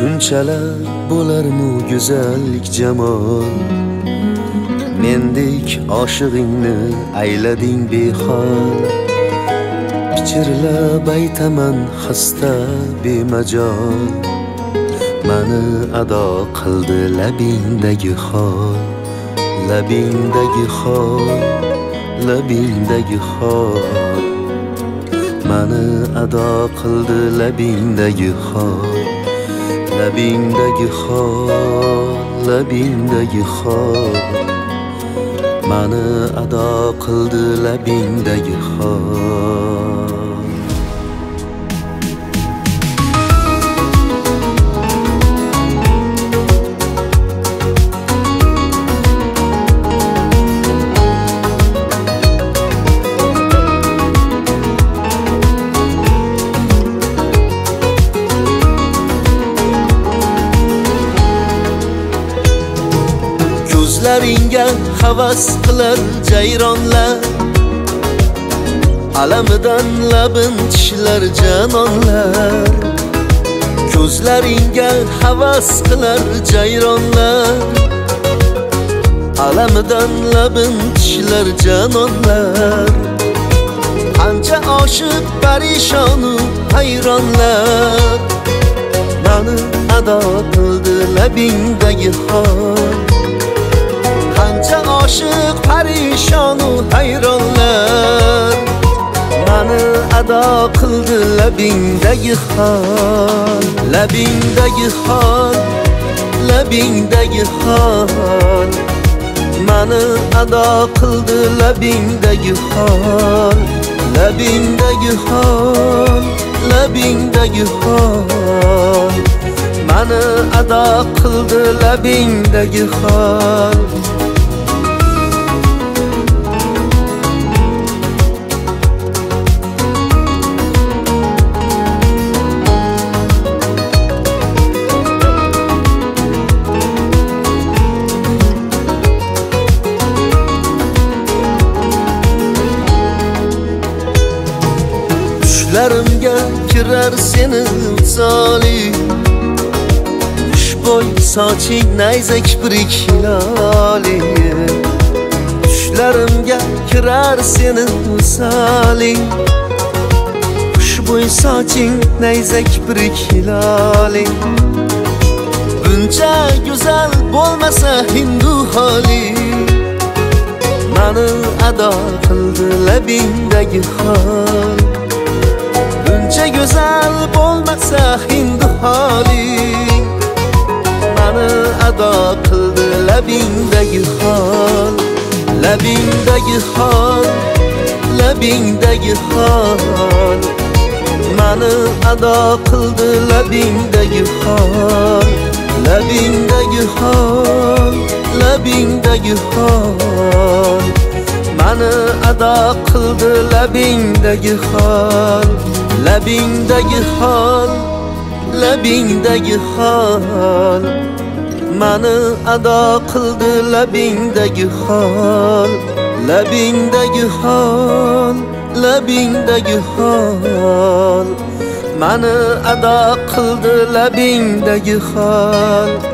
Shunchalar bo'larmi go'zallik jamol, mendek oshiqingni aylading behol. Pichirlab aytaman xasta bemajol, mani ado qildi labingdagi xol, labingdagi xol, labingdagi xol. Mani ado qildi labingdagi xol, labingdagi xol, labingdagi xol. Mani ado qildi labingdagi xol. Ko'zlaringga havas qilar jayronlar, alamidan labin tishlar janonlar. Ko'zlaringga havas qilar jayronlar, alamidan labin tishlar janonlar. Qancha oshiq parishonu hayronlar, mani ado qildi labingdagi xol. Qancha oshiq parishonu hayronlar, mani ado qildi labingdagi xol, labingdagi xol, labingdagi xol. Mani ado qildi labingdagi xol, labingdagi xol, labingdagi xol. Mani ado qildi labingdagi xol. Tushlarimga kirar seni misoli, xushbo'y soching nayzak birik hiloli. Tushlarimga kirar seni misoli, xushbo'y soching nayzak birik hiloli. Buncha go'zal bo'lmasa hindu holi, mani ado qildi labingdagi xol. Buncha go'zal bo'lmasa hindu holi, mani ado qildi labingdagi xol, labingdagi xol, labingdagi xol. Mani ado qildi labingdagi xol, labingdagi xol, labingdagi xol. Mani ado qildi labingdagi xol, labingdagi xol, labingdagi xol. Mani ado qildi labingdagi xol, labingdagi xol, labingdagi xol. Mani ado qildi labingdagi xol.